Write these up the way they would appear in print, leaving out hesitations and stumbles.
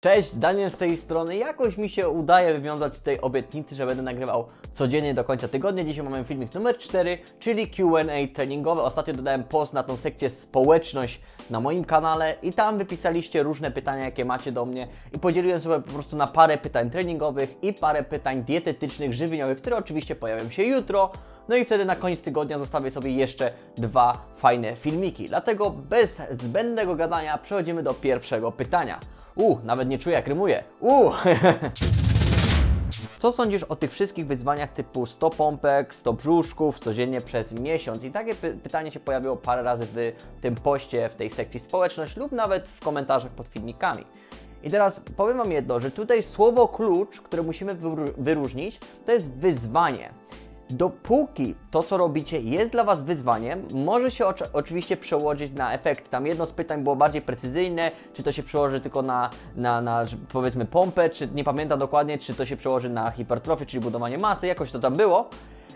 Cześć, Daniel z tej strony. Jakoś mi się udaje wywiązać z tej obietnicy, że będę nagrywał codziennie do końca tygodnia. Dzisiaj mamy filmik numer 4, czyli Q&A treningowe. Ostatnio dodałem post na tą sekcję społeczność na moim kanale i tam wypisaliście różne pytania, jakie macie do mnie i podzieliłem sobie po prostu na parę pytań treningowych i parę pytań dietetycznych, żywieniowych, które oczywiście pojawią się jutro. No i wtedy na koniec tygodnia zostawię sobie jeszcze dwa fajne filmiki. Dlatego bez zbędnego gadania przechodzimy do pierwszego pytania. Nawet nie czuję jak rymuję. Co sądzisz o tych wszystkich wyzwaniach typu 100 pompek, 100 brzuszków codziennie przez miesiąc? I takie pytanie się pojawiło parę razy w tym poście, w tej sekcji społeczność lub nawet w komentarzach pod filmikami. I teraz powiem Wam jedno, że tutaj słowo klucz, które musimy wyróżnić, to jest wyzwanie. Dopóki to, co robicie, jest dla Was wyzwaniem, może się oczywiście przełożyć na efekt. Tam jedno z pytań było bardziej precyzyjne, czy to się przełoży tylko na powiedzmy pompę, czy nie pamiętam dokładnie, czy to się przełoży na hipertrofię, czyli budowanie masy, jakoś to tam było.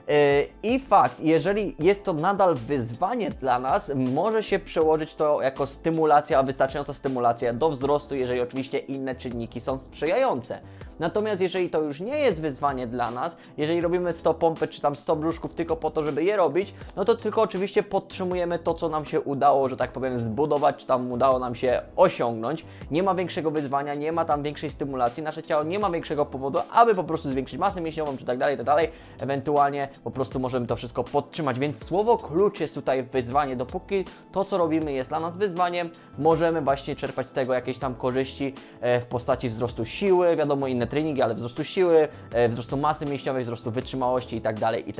I fakt, jeżeli jest to nadal wyzwanie dla nas, może się przełożyć to jako stymulacja, wystarczająca stymulacja do wzrostu, jeżeli oczywiście inne czynniki są sprzyjające. Natomiast jeżeli to już nie jest wyzwanie dla nas, jeżeli robimy 100 pompek czy tam 100 brzuszków tylko po to, żeby je robić, no to tylko oczywiście podtrzymujemy to, co nam się udało, że tak powiem, zbudować, czy tam udało nam się osiągnąć. Nie ma większego wyzwania, nie ma tam większej stymulacji, nasze ciało nie ma większego powodu, aby po prostu zwiększyć masę mięśniową, czy tak dalej, ewentualnie po prostu możemy to wszystko podtrzymać, więc słowo klucz jest tutaj wyzwanie. Dopóki to, co robimy, jest dla nas wyzwaniem, możemy właśnie czerpać z tego jakieś tam korzyści w postaci wzrostu siły, wiadomo, inne treningi, ale wzrostu siły, wzrostu masy mięśniowej, wzrostu wytrzymałości i tak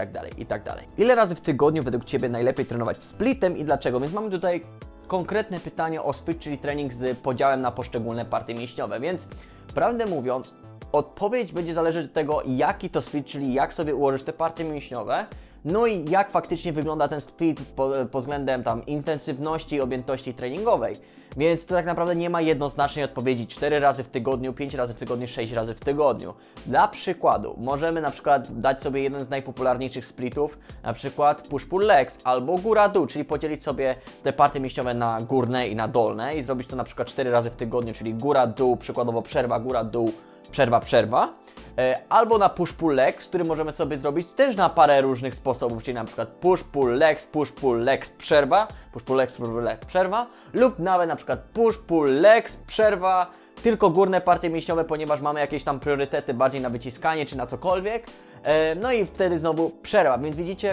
dalej. Ile razy w tygodniu według Ciebie najlepiej trenować splitem i dlaczego? Więc mamy tutaj konkretne pytanie o split, czyli trening z podziałem na poszczególne partie mięśniowe, więc prawdę mówiąc, odpowiedź będzie zależeć od tego, jaki to split, czyli jak sobie ułożysz te partie mięśniowe, no i jak faktycznie wygląda ten split pod względem tam intensywności i objętości treningowej. Więc to tak naprawdę nie ma jednoznacznej odpowiedzi 4 razy w tygodniu, 5 razy w tygodniu, 6 razy w tygodniu. Dla przykładu, możemy na przykład dać sobie jeden z najpopularniejszych splitów, na przykład push-pull legs albo góra-dół, czyli podzielić sobie te partie mięśniowe na górne i na dolne i zrobić to na przykład 4 razy w tygodniu, czyli góra-dół, przykładowo przerwa, góra-dół, przerwa. Albo na push-pull legs, który możemy sobie zrobić też na parę różnych sposobów, czyli na przykład push-pull legs, przerwa, push-pull legs, przerwa, lub nawet na przykład push-pull legs, przerwa, tylko górne partie mięśniowe, ponieważ mamy jakieś tam priorytety bardziej na wyciskanie czy na cokolwiek. No i wtedy znowu przerwa, więc widzicie,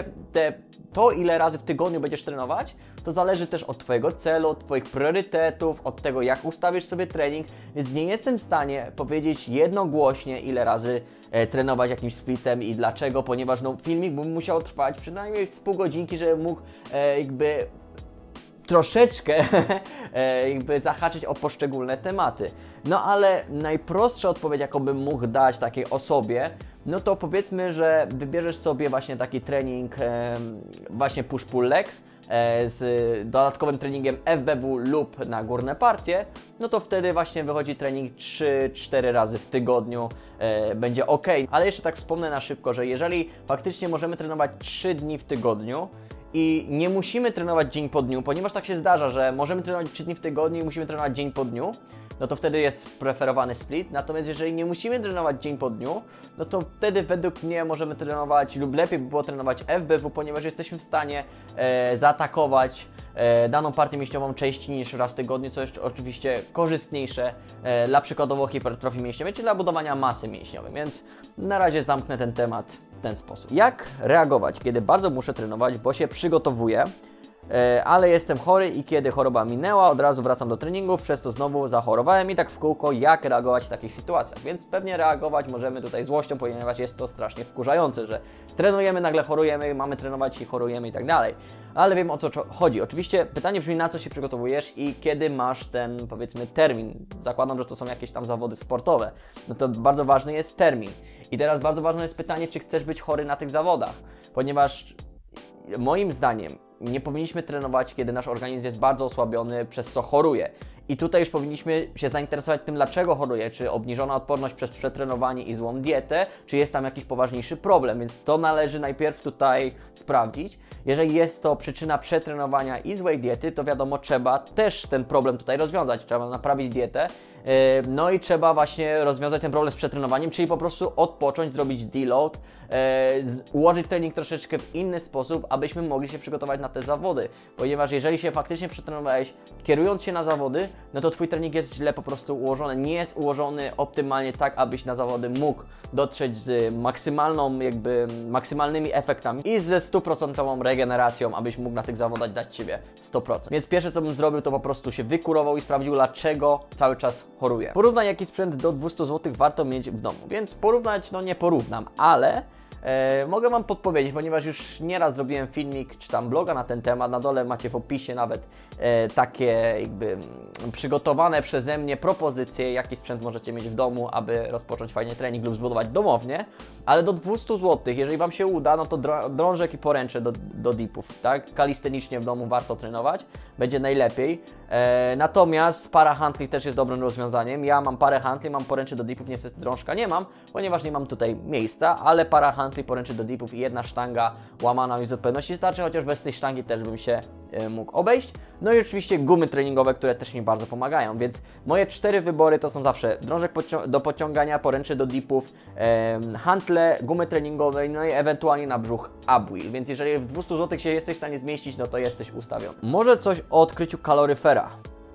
to ile razy w tygodniu będziesz trenować, to zależy też od Twojego celu, od Twoich priorytetów, od tego, jak ustawisz sobie trening, więc nie jestem w stanie powiedzieć jednogłośnie, ile razy trenować jakimś splitem i dlaczego, ponieważ no, filmik bym musiał trwać przynajmniej z pół godzinki, żeby mógł jakby troszeczkę jakby zahaczyć o poszczególne tematy. No ale najprostsza odpowiedź, jaką bym mógł dać takiej osobie, no to powiedzmy, że wybierzesz sobie właśnie taki trening właśnie push-pull legs z dodatkowym treningiem FBW lub na górne partie, no to wtedy właśnie wychodzi trening 3-4 razy w tygodniu, będzie ok. Ale jeszcze tak wspomnę na szybko, że jeżeli faktycznie możemy trenować 3 dni w tygodniu, i nie musimy trenować dzień po dniu, ponieważ tak się zdarza, że możemy trenować 3 dni w tygodniu i musimy trenować dzień po dniu, no to wtedy jest preferowany split. Natomiast jeżeli nie musimy trenować dzień po dniu, no to wtedy według mnie możemy trenować lub lepiej by było trenować FBW, ponieważ jesteśmy w stanie zaatakować daną partię mięśniową częściej niż raz w tygodniu, co jest oczywiście korzystniejsze dla przykładowo hipertrofii mięśniowej, czy dla budowania masy mięśniowej, więc na razie zamknę ten temat w ten sposób. Jak reagować, kiedy bardzo muszę trenować, bo się przygotowuję, ale jestem chory i kiedy choroba minęła, od razu wracam do treningów, przez to znowu zachorowałem i tak w kółko, jak reagować w takich sytuacjach. Więc pewnie reagować możemy tutaj złością, ponieważ jest to strasznie wkurzające, że trenujemy, nagle chorujemy, mamy trenować i chorujemy i tak dalej. Ale wiem, o co chodzi. Oczywiście pytanie brzmi, na co się przygotowujesz i kiedy masz ten, powiedzmy, termin. Zakładam, że to są jakieś tam zawody sportowe. No to bardzo ważny jest termin. I teraz bardzo ważne jest pytanie, czy chcesz być chory na tych zawodach, ponieważ moim zdaniem nie powinniśmy trenować, kiedy nasz organizm jest bardzo osłabiony, przez co choruje. I tutaj już powinniśmy się zainteresować tym, dlaczego choruje, czy obniżona odporność przez przetrenowanie i złą dietę, czy jest tam jakiś poważniejszy problem, więc to należy najpierw tutaj sprawdzić. Jeżeli jest to przyczyna przetrenowania i złej diety, to wiadomo, trzeba też ten problem tutaj rozwiązać, trzeba naprawić dietę, No i trzeba właśnie rozwiązać ten problem z przetrenowaniem, czyli po prostu odpocząć, zrobić deload, ułożyć trening troszeczkę w inny sposób, abyśmy mogli się przygotować na te zawody. Ponieważ jeżeli się faktycznie przetrenowałeś, kierując się na zawody, no to Twój trening jest źle po prostu ułożony. Nie jest ułożony optymalnie tak, abyś na zawody mógł dotrzeć z maksymalnymi efektami i ze 100% regeneracją, abyś mógł na tych zawodach dać Ciebie 100%. Więc pierwsze co bym zrobił, to po prostu się wykurował i sprawdził, dlaczego cały czas choruję. Porównaj, jaki sprzęt do 200 zł warto mieć w domu. Więc porównać, no nie porównam, ale mogę Wam podpowiedzieć, ponieważ już nieraz zrobiłem filmik czy tam bloga na ten temat. Na dole macie w opisie nawet takie przygotowane przeze mnie propozycje, jaki sprzęt możecie mieć w domu, aby rozpocząć fajnie trening lub zbudować domownie. Ale do 200 zł, jeżeli Wam się uda, no to drążek i poręcze do dipów, tak? Kalistenicznie w domu warto trenować, będzie najlepiej. Natomiast para handli też jest dobrym rozwiązaniem. Ja mam parę handli, mam poręcze do dipów, niestety drążka nie mam, ponieważ nie mam tutaj miejsca, ale para handli, poręcze do dipów i jedna sztanga łamana mi w zupełności starczy, chociaż bez tej sztangi też bym się mógł obejść. No i oczywiście gumy treningowe, które też mi bardzo pomagają, więc moje 4 wybory to są zawsze drążek do podciągania, poręcze do dipów, hantle, gumy treningowe, no i ewentualnie na brzuch upwheel, więc jeżeli w 200 zł się jesteś w stanie zmieścić, no to jesteś ustawiony. Może coś o odkryciu kaloryfera.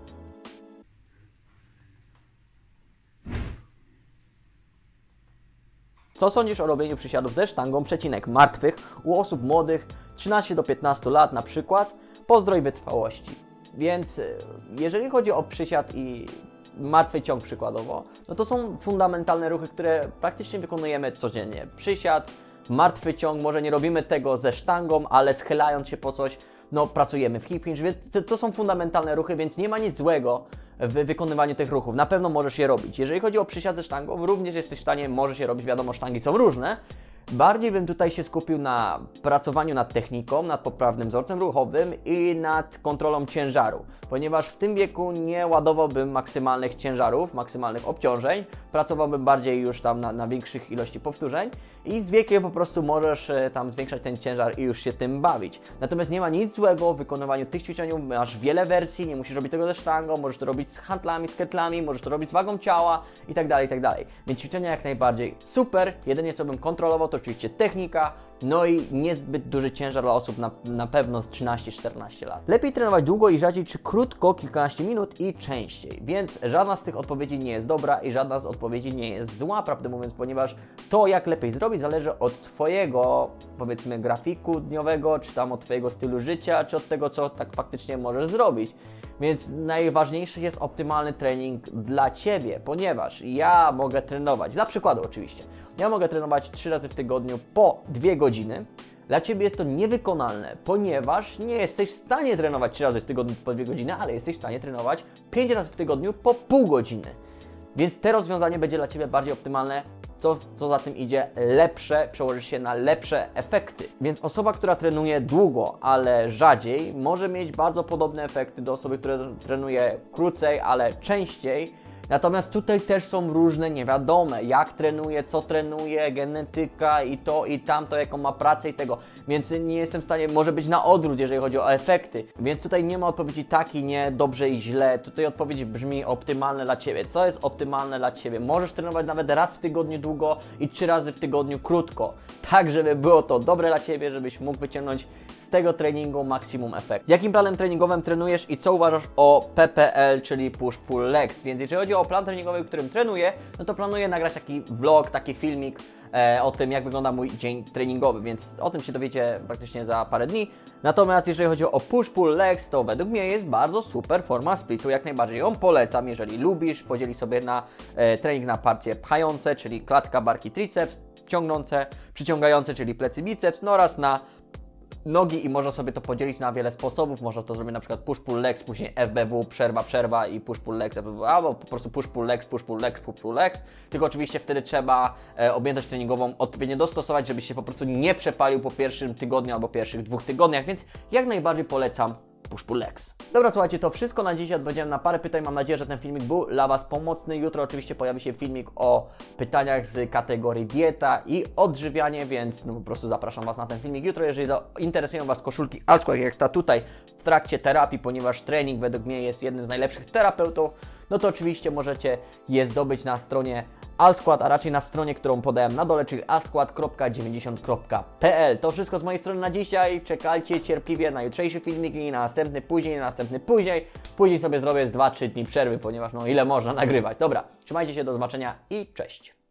Co sądzisz o robieniu przysiadów ze sztangą martwych u osób młodych, 13 do 15 lat na przykład? Pozdroj wytrwałości. Więc jeżeli chodzi o przysiad i martwy ciąg przykładowo, no to są fundamentalne ruchy, które praktycznie wykonujemy codziennie. Przysiad, martwy ciąg, może nie robimy tego ze sztangą, ale schylając się po coś, no pracujemy w hip hinge, więc to są fundamentalne ruchy, więc nie ma nic złego w wykonywaniu tych ruchów. Na pewno możesz je robić. Jeżeli chodzi o przysiad ze sztangą, również jesteś w stanie, możesz je robić, wiadomo, sztangi są różne. Bardziej bym tutaj się skupił na pracowaniu nad techniką, nad poprawnym wzorcem ruchowym i nad kontrolą ciężaru, ponieważ w tym wieku nie ładowałbym maksymalnych ciężarów, maksymalnych obciążeń, pracowałbym bardziej już tam na większych ilości powtórzeń i z wiekiem po prostu możesz tam zwiększać ten ciężar i już się tym bawić. Natomiast nie ma nic złego w wykonywaniu tych ćwiczeń, masz wiele wersji, nie musisz robić tego ze sztangą, możesz to robić z handlami, z ketlami, możesz to robić z wagą ciała i tak dalej, i tak dalej. Więc ćwiczenia jak najbardziej super, jedynie co bym kontrolował to oczywiście technika, no i niezbyt duży ciężar dla osób na pewno z 13-14 lat. Lepiej trenować długo i rzadziej, czy krótko, kilkanaście minut i częściej? Więc żadna z tych odpowiedzi nie jest dobra i żadna z odpowiedzi nie jest zła, prawdę mówiąc, ponieważ to, jak lepiej zrobić, zależy od Twojego, powiedzmy, grafiku dniowego, czy tam od Twojego stylu życia, czy od tego, co tak faktycznie możesz zrobić. Więc najważniejszy jest optymalny trening dla Ciebie, ponieważ ja mogę trenować, dla przykładu oczywiście, ja mogę trenować 3 razy w tygodniu po 2 godziny. Dla Ciebie jest to niewykonalne, ponieważ nie jesteś w stanie trenować 3 razy w tygodniu po 2 godziny, ale jesteś w stanie trenować 5 razy w tygodniu po pół godziny. Więc to rozwiązanie będzie dla Ciebie bardziej optymalne, co za tym idzie, lepsze, przełoży się na lepsze efekty. Więc osoba, która trenuje długo, ale rzadziej, może mieć bardzo podobne efekty do osoby, która trenuje krócej, ale częściej. Natomiast tutaj też są różne niewiadome, jak trenuje, co trenuje, genetyka i to i tamto, jaką ma pracę i tego. Więc nie jestem w stanie, może być na odwrót, jeżeli chodzi o efekty. Więc tutaj nie ma odpowiedzi tak i nie, dobrze i źle. Tutaj odpowiedź brzmi optymalne dla Ciebie. Co jest optymalne dla Ciebie? Możesz trenować nawet raz w tygodniu długo i 3 razy w tygodniu krótko. Tak, żeby było to dobre dla Ciebie, żebyś mógł wyciągnąć z tego treningu maksimum efekt. Jakim planem treningowym trenujesz i co uważasz o PPL, czyli Push-Pull Legs? Więc jeżeli chodzi o plan treningowy, w którym trenuję, no to planuję nagrać taki vlog, taki filmik o tym, jak wygląda mój dzień treningowy, więc o tym się dowiecie praktycznie za parę dni. Natomiast jeżeli chodzi o push-pull legs, to według mnie jest bardzo super forma splitu, jak najbardziej ją polecam, jeżeli lubisz, podzielić sobie na trening na partie pchające, czyli klatka, barki, triceps, ciągnące, przyciągające, czyli plecy, biceps, no oraz na nogi i można sobie to podzielić na wiele sposobów. Można to zrobić na przykład push-pull legs, później FBW, przerwa i push-pull legs, albo po prostu push-pull legs, push-pull legs, push-pull legs. Tylko oczywiście wtedy trzeba objętość treningową odpowiednio dostosować, żebyś się po prostu nie przepalił po pierwszym tygodniu albo pierwszych 2 tygodniach, więc jak najbardziej polecam push-pull legs. Dobra, słuchajcie, to wszystko na dzisiaj. Odpowiedziałem na parę pytań. Mam nadzieję, że ten filmik był dla Was pomocny. Jutro oczywiście pojawi się filmik o pytaniach z kategorii dieta i odżywianie, więc no po prostu zapraszam Was na ten filmik jutro. Jeżeli interesują Was koszulki Alsquare, jak ta tutaj w trakcie terapii, ponieważ trening według mnie jest jednym z najlepszych terapeutów, no to oczywiście możecie je zdobyć na stronie Alskład, a raczej na stronie, którą podałem na dole, czyli alskład.90.pl. To wszystko z mojej strony na dzisiaj. Czekajcie cierpliwie na jutrzejszy filmik i na następny później, na następny później. Później sobie zrobię z 2-3 dni przerwy, ponieważ no ile można nagrywać. Dobra, trzymajcie się, do zobaczenia i cześć.